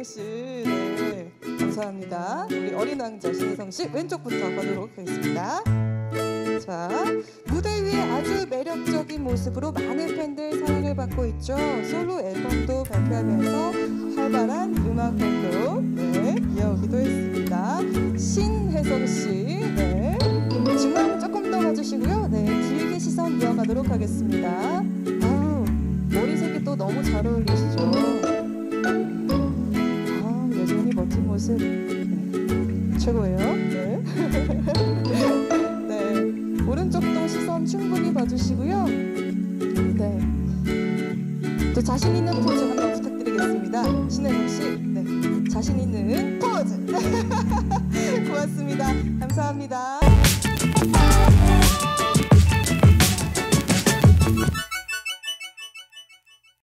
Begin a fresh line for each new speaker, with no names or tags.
씨, 네, 감사합니다. 우리 어린 왕자 신혜성 씨 왼쪽부터 가도록 하겠습니다. 자, 무대 위에 아주 매력적인 모습으로 많은 팬들 사랑을 받고 있죠. 솔로 앨범도 발표하면서 활발한 음악 활동 이어오기도 했습니다. 신혜성 씨, 중앙 조금 더 봐주시고요. 길게 시선 이어가도록 하겠습니다. 머리색이 또 너무 잘 어울리시죠. 여전히 멋진 모습 최고예요. 오른쪽도 시선 충분히 봐주시고요. 또 자신 있는 포즈 한번 부탁드리겠습니다. 신혜성 씨, 자신 있는 포즈. 고맙습니다. 감사합니다.